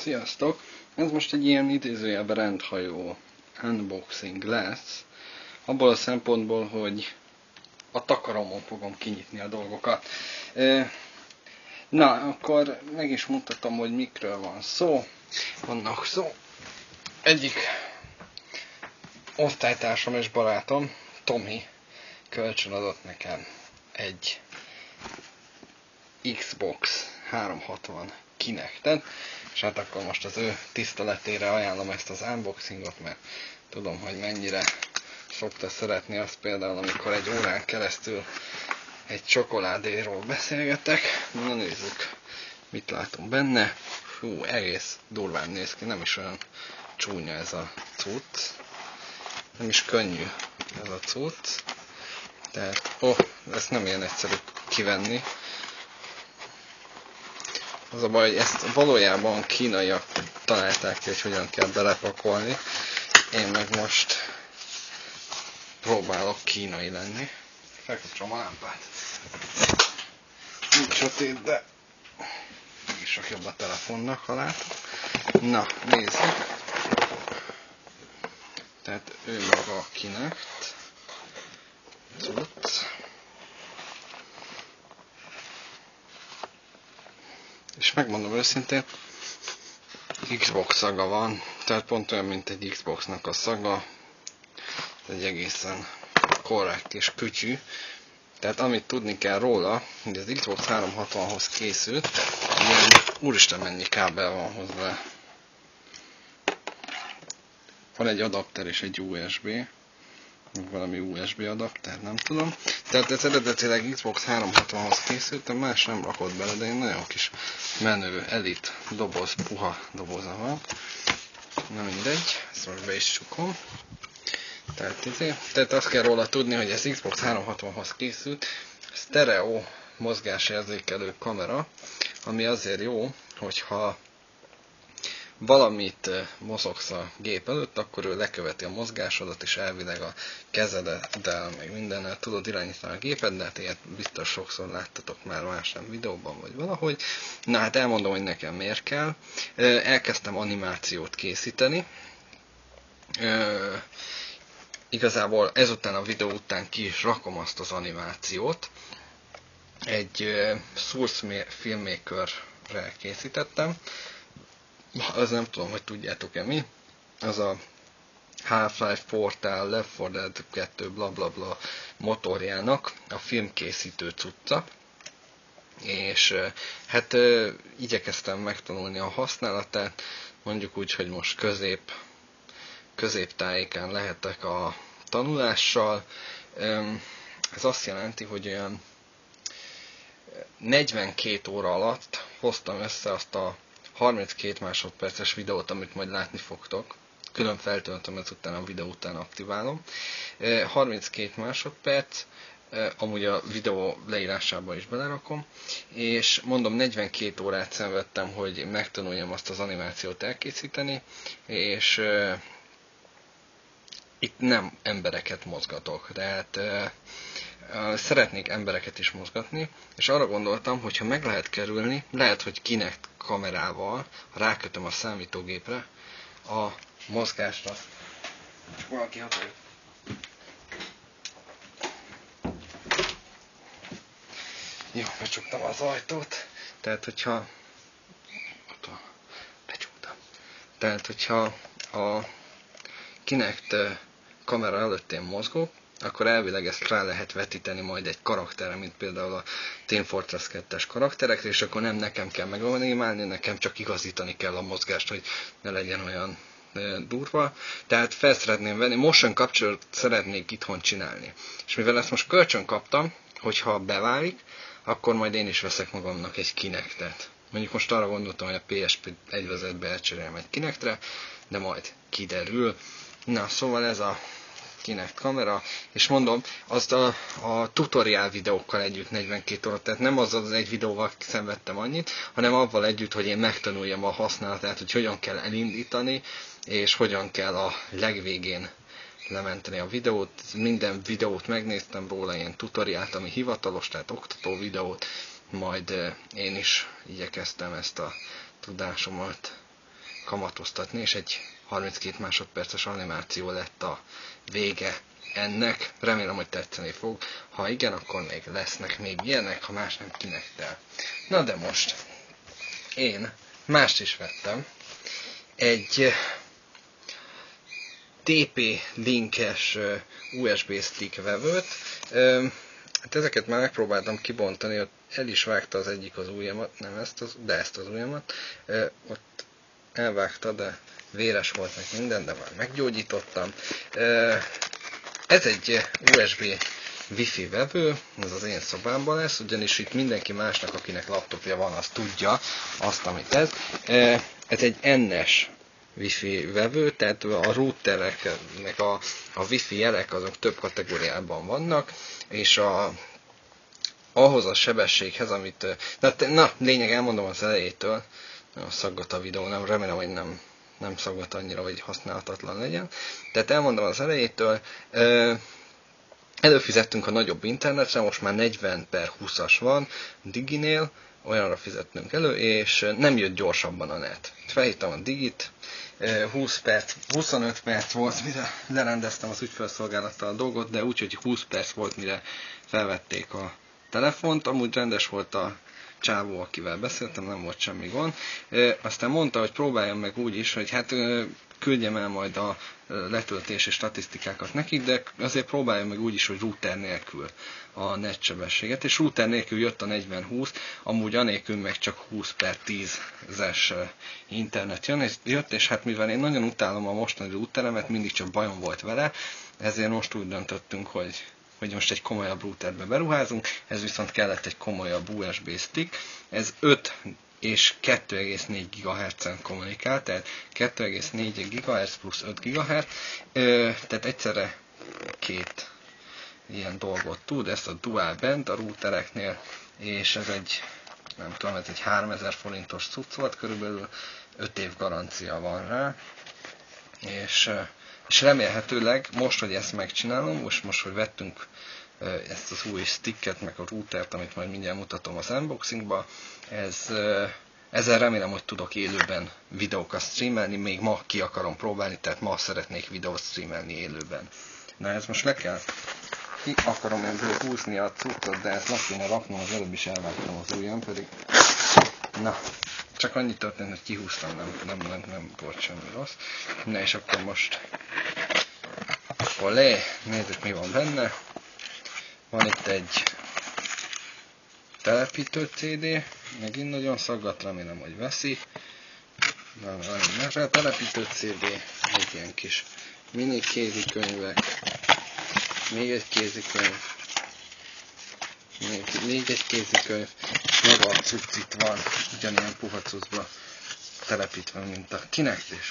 Sziasztok! Ez most egy ilyen idézőjelben rendhajó unboxing lesz, abból a szempontból, hogy a takaromon fogom kinyitni a dolgokat. Na, akkor meg is mutatom, hogy mikről van szó. Vannak szó. Egyik osztálytársam és barátom, Tomi, kölcsönadott nekem egy Xbox 360 Kinectet, és hát akkor most az ő tiszteletére ajánlom ezt az unboxingot, mert tudom, hogy mennyire szokta szeretni azt például, amikor egy órán keresztül egy csokoládéról beszélgetek. Na nézzük, mit látunk benne. Hú, egész durván néz ki, nem is olyan csúnya ez a cucc. Nem is könnyű ez a cucc. Tehát, ezt nem ilyen egyszerű kivenni. Az a baj, hogy ezt valójában kínaiak találták ki, hogy hogyan kell belepakolni. Én meg most próbálok kínai lenni. Felkapcsolom a lámpát. Nincs sötét, de mégis sok jobb a telefonnak, ha látom. Na, nézzük. Tehát ő maga a Kinect. Cucc. És megmondom őszintén, Xbox szaga van, tehát pont olyan, mint egy Xboxnak a szaga. Egy egészen korrekt és kütyű. Tehát amit tudni kell róla, hogy az Xbox 360-hoz készült, ilyen úristen mennyi kábel van hozzá. Van egy adapter és egy USB. Valami USB adapter, nem tudom. Tehát ez eredetileg Xbox 360-hoz készült, de más nem rakott bele, de egy nagyon kis menő, elit doboz, puha doboza van. Na mindegy, ezt most be is csukom. Tehát azt kell róla tudni, hogy ez Xbox 360-hoz készült sztereó mozgásérzékelő kamera, ami azért jó, hogyha valamit mozogsz a gép előtt, akkor ő leköveti a mozgásodat, és elvileg a kezeddel, meg mindennel tudod irányítani a gépet, de hát ilyet biztos sokszor láttatok már más nem videóban, vagy valahogy. Na hát elmondom, hogy nekem miért kell. Elkezdtem animációt készíteni. Igazából ezután a videó után ki is rakom azt az animációt. Egy Source Filmmaker-re készítettem. Az nem tudom, hogy tudjátok-e mi. Az a Half-Life Portal, Left 4 Dead 2 blablabla motorjának a filmkészítő cucca. És hát igyekeztem megtanulni a használatát. Mondjuk úgy, hogy most középtájékán lehetek a tanulással. Ez azt jelenti, hogy olyan 42 óra alatt hoztam össze azt a 32 másodperces videót, amit majd látni fogtok. Külön feltöltöm, ezután a videó után aktiválom. 32 másodperc, amúgy a videó leírásába is belerakom, és mondom, 42 órát szenvedtem, hogy megtanuljam azt az animációt elkészíteni, és itt nem embereket mozgatok, tehát szeretnék embereket is mozgatni, és arra gondoltam, hogy ha meg lehet kerülni, lehet, hogy Kinect kamerával, ha rákötöm a számítógépre a mozgásra. Csak valaki hatója. Jó, becsuktam az ajtót, tehát hogyha a Kinect kamera előtt én mozgok, akkor elvileg ezt rá lehet vetíteni majd egy karakterre, mint például a Team Fortress 2-es karakterekre, és akkor nem nekem kell meganimálni, nekem csak igazítani kell a mozgást, hogy ne legyen olyan durva. Tehát fel szeretném venni, motion capture szeretnék itthon csinálni. És mivel ezt most kölcsön kaptam, hogyha beválik, akkor majd én is veszek magamnak egy Kinectet. Mondjuk most arra gondoltam, hogy a PSP 1.5-be elcserélem egy Kinectre, de majd kiderül. Na, szóval ez a Kinect kamera, és mondom, azt a tutoriál videókkal együtt 42 óra, tehát nem azzal az egy videóval szenvedtem annyit, hanem avval együtt, hogy én megtanuljam a használatát, hogy hogyan kell elindítani, és hogyan kell a legvégén lementeni a videót. Minden videót megnéztem róla, ilyen tutoriált, ami hivatalos, tehát oktató videót, majd én is igyekeztem ezt a tudásomat kamatoztatni, és egy 32 másodperces animáció lett a vége ennek. Remélem, hogy tetszeni fog. Ha igen, akkor még lesznek még ilyenek, ha más nem kinektel. Na de most én mást is vettem. Egy TP-linkes USB stick vevőt. Hát ezeket már megpróbáltam kibontani, ott el is vágta az egyik az ujjamat, nem ezt de ezt az ujjamat. Ott elvágta, de véres volt meg minden, de már meggyógyítottam. Ez egy USB Wi-Fi vevő, ez az én szobámban lesz, ugyanis itt mindenki másnak, akinek laptopja van, az tudja azt, amit ez. Ez egy NS Wi-Fi vevő, tehát a routerek, meg a Wi-Fi jelek azok több kategóriában vannak, és ahhoz a sebességhez, amit... lényeg elmondom az elejétől, szaggat a videó, nem, remélem, hogy nem szaggat annyira, hogy használhatatlan legyen. Tehát elmondom az elejétől, előfizettünk a nagyobb internetre, most már 40/20-as van, Diginél, olyanra fizettünk elő, és nem jött gyorsabban a net. Felhívtam a Digit, 25 perc volt, mire lerendeztem az ügyfélszolgálattal a dolgot, de úgy, hogy 20 perc volt, mire felvették a telefont. Amúgy rendes volt a csávó, akivel beszéltem, nem volt semmi gond. Aztán mondta, hogy próbáljam meg úgy is, hogy hát küldjem el majd a letöltési statisztikákat nekik, de azért próbáljam meg úgy is, hogy router nélkül a netsebességet, és router nélkül jött a 40/20, amúgy anélkül meg csak 20/10-es internet jött, és hát mivel én nagyon utálom a mostani routeremet, mindig csak bajom volt vele, ezért most úgy döntöttünk, hogy most egy komolyabb routerbe beruházunk, ez viszont kellett egy komolyabb USB stick, ez 5 és 2,4 GHz-en kommunikál, tehát 2,4 GHz plusz 5 GHz, tehát egyszerre két ilyen dolgot tud, ezt a dual band a routereknél, és ez egy, nem tudom, ez egy 3000 forintos cucc volt, körülbelül 5 év garancia van rá, és remélhetőleg most, hogy ezt megcsinálom, most hogy vettünk ezt az új sticket, meg a routert, amit majd mindjárt mutatom az unboxingba, ezzel remélem, hogy tudok élőben videókat streamelni, még ma ki akarom próbálni, tehát ma szeretnék videót streamelni élőben. Na ez most ki akarom ebből húzni a cuccot, de ezt le kéne raknom, az előbb is elvágtam az ujjam, pedig na, csak annyit történt, hogy kihúztam, nem volt semmi rossz. Na és akkor most olé, nézzük mi van benne. Van itt egy telepítő CD, megint nagyon szaggat, remélem, hogy veszi. A telepítő CD, egy ilyen kis mini kézikönyvek, még egy kézikönyv, még egy kézikönyv, és maga a cucc itt van, ugyanilyen puha cuccba telepítve, mint a Kinect, és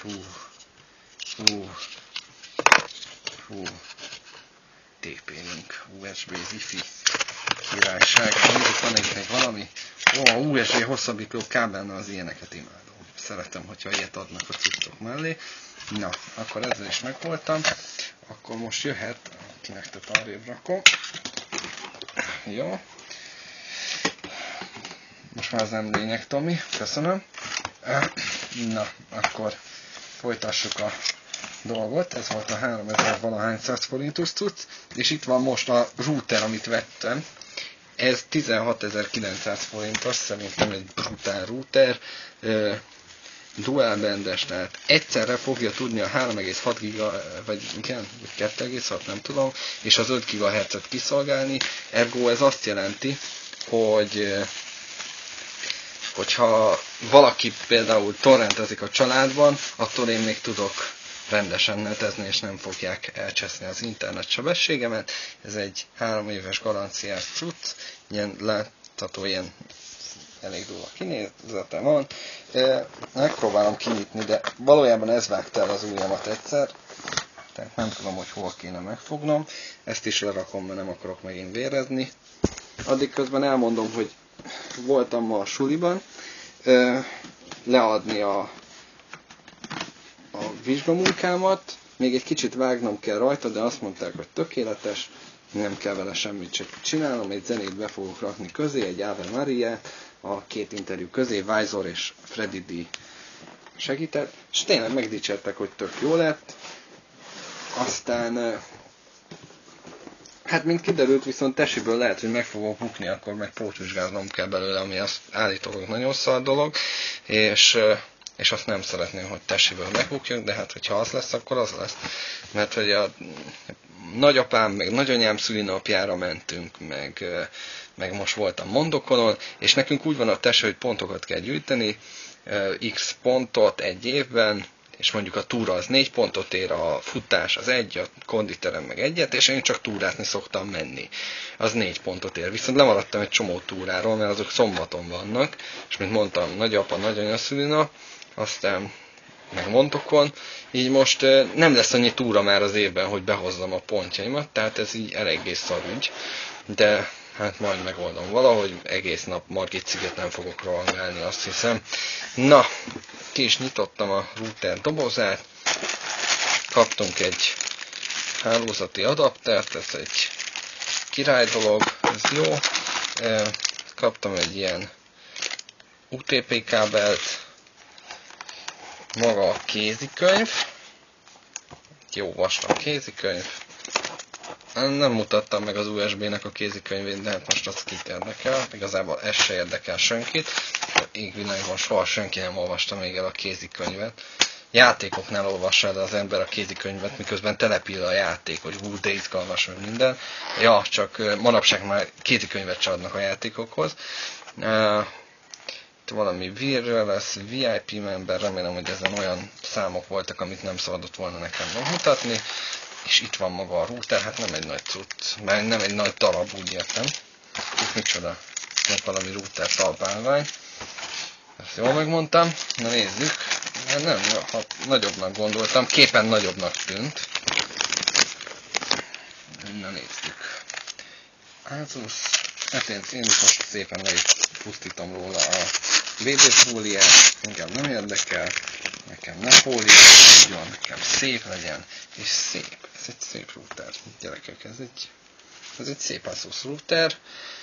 TP-Link, USB, Wi-Fi, királyság. Nézzük, van itt még valami. USB hosszabbító kábelnál az ilyeneket imádom. Szeretem, hogyha ilyet adnak a cuccok mellé. Na, akkor ezzel is megvoltam. Akkor most jöhet, Kinectet arrébb rakom. Jó. Most már ez nem lényeg, Tomi. Köszönöm. Na, akkor folytassuk a dolgot. Ez volt a 3000-valahányszáz forintos cucc. És itt van most a router, amit vettem. Ez 16.900 forintos, szerintem egy brutál router. Dual bandes, tehát egyszerre fogja tudni a 3,6 giga, vagy igen, 2,6, nem tudom, és az 5 GHz-et kiszolgálni. Ergo ez azt jelenti, hogyha valaki például torrentezik a családban, attól én még tudok rendesen netezni, és nem fogják elcseszni az internet sebességemet. Ez egy 3 éves garanciás cucc, ilyen látható, ilyen elég durva kinézete van. Megpróbálom kinyitni, de valójában ez vágta el az ujjamat egyszer, tehát nem tudom, hogy hol kéne megfognom. Ezt is lerakom, mert nem akarok megint vérezni. Addig közben elmondom, hogy voltam ma a suliban, leadni a vizsgamunkámat, még egy kicsit vágnom kell rajta, de azt mondták, hogy tökéletes, nem kell vele semmit csak csinálnom, egy zenét be fogok rakni közé, egy Ave Maria, a két interjú közé, Vizor és Freddy D segített, és tényleg megdicsértek, hogy tök jó lett. Aztán, hát mint kiderült, viszont tesiből lehet, hogy meg fogok bukni, akkor meg pótvizsgálnom kell belőle, ami azt állítólag nagyon szar dolog, és azt nem szeretném, hogy tesiből megbukjunk, de hát, hogyha az lesz, akkor az lesz. Mert hogy a nagyapám, meg nagyanyám szülinapjára mentünk, meg most voltam Mondokonon, és nekünk úgy van a tese, hogy pontokat kell gyűjteni, x pontot egy évben, és mondjuk a túra az 4 pontot ér, a futás az 1, a konditerem meg 1, és én csak túrázni szoktam menni. Az 4 pontot ér. Viszont lemaradtam egy csomó túráról, mert azok szombaton vannak, és mint mondtam, nagyapa, nagyanya szülinap, aztán meg Montokon, így most nem lesz annyi túra már az évben, hogy behozzam a pontjaimat, tehát ez így eléggé szarügy, de hát majd megoldom valahogy, egész nap Margit sziget nem fogok rohangálni, azt hiszem. Na, ki is nyitottam a router dobozát, kaptunk egy hálózati adaptert, ez egy király dolog, ez jó. Kaptam egy ilyen UTP kábelt, maga a kézikönyv, jó vastag kézikönyv. Nem mutattam meg az USB-nek a kézikönyvét, de hát most az kit érdekel. Igazából ez se érdekel senkit. Égvilágban soha senki nem olvasta még el a kézikönyvet. Játékoknál olvassa el az ember a kézikönyvet, miközben települ a játék, hogy hú, de izgalmas, meg minden. Ja, csak manapság már kézikönyvet se adnak a játékokhoz. Valami lesz, VIP member, remélem, hogy ezen olyan számok voltak, amit nem szabadott volna nekem megmutatni. És itt van maga a router, hát nem egy nagy cucc, mert nem egy nagy darab, úgy értem. Itt micsoda, meg valami router talpálvány. Ezt jól megmondtam. Na nézzük. Nem, ha nagyobbnak gondoltam, képen nagyobbnak tűnt. Na nézzük. Asus, hát én is most szépen le is pusztítom róla a védőfóliát, engem nem érdekel, nekem ne fóliát tudjon, nekem szép legyen, és szép. Ez egy szép router, gyerekek, ez egy szép Asus router.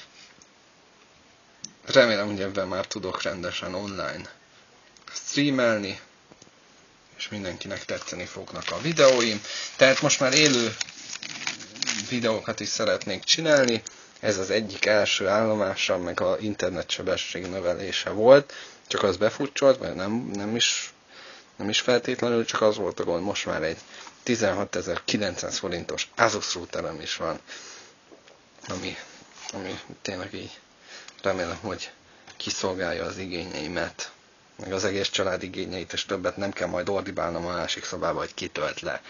Remélem, hogy ebben már tudok rendesen online streamelni, és mindenkinek tetszeni fognak a videóim. Tehát most már élő videókat is szeretnék csinálni. Ez az egyik első állomása, meg a internetsebesség növelése volt. Csak az befutcsolt, vagy nem is feltétlenül, csak az volt a gond, most már egy 16.900 forintos Asus routerem is van, ami tényleg így remélem, hogy kiszolgálja az igényeimet, meg az egész család igényeit, és többet nem kell majd ordibálnom a másik szobába, hogy kitölt le.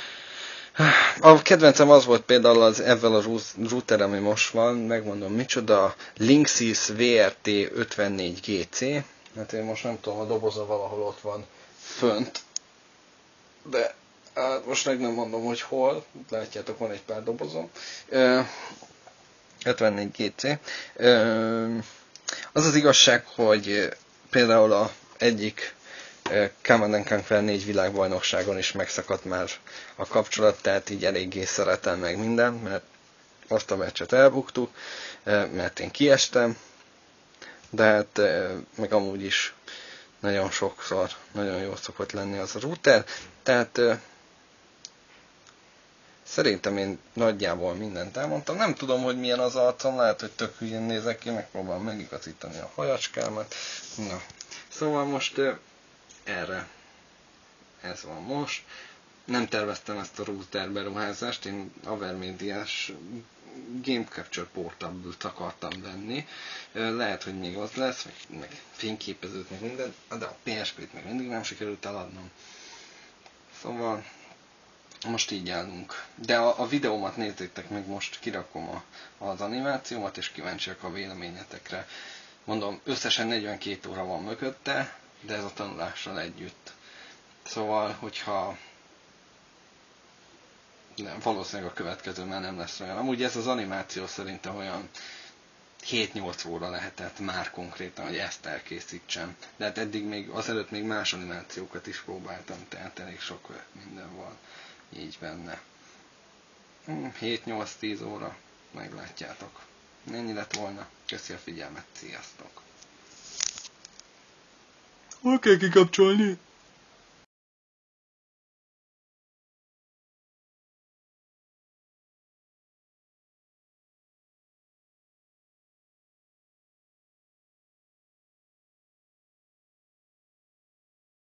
A kedvencem az volt például ezzel a routerem, ami most van, megmondom micsoda, Linksys VRT 54GC, hát én most nem tudom, a doboza valahol ott van fönt, de hát most meg nem mondom, hogy hol, látjátok, van egy pár dobozom. 54GC. Az az igazság, hogy például a egyik Command & Conquer 4 világbajnokságon is megszakadt már a kapcsolat, tehát így eléggé szeretem meg minden, mert azt a meccset elbuktuk, mert én kiestem, de hát meg amúgy is nagyon sokszor, nagyon jó szokott lenni az a router, tehát szerintem én nagyjából mindent elmondtam. Nem tudom, hogy milyen az arcom, lehet, hogy tök hülyén nézek ki, megpróbálom megigazítani a hajacskámat. Na, szóval most erre ez van most. Nem terveztem ezt a router beruházást, én Avermediás Game Capture Portable-t akartam venni. Lehet, hogy még az lesz, meg fényképezőt, meg minden, de a PSP-t meg mindig nem sikerült eladnom. Szóval most így állunk. De a videómat nézzétek meg, most kirakom az animációmat, és kíváncsiak a véleményetekre. Mondom, összesen 42 óra van mögötte, de ez a tanulással együtt. Szóval, hogyha valószínűleg a következő már nem lesz olyan. Amúgy ez az animáció szerintem olyan 7-8 óra lehetett már konkrétan, hogy ezt elkészítsem. De hát eddig azelőtt még más animációkat is próbáltam, tehát elég sok minden van így benne. 7-8-10 óra, meglátjátok. Ennyi lett volna. Köszi a figyelmet, sziasztok! Hol kell kikapcsolni?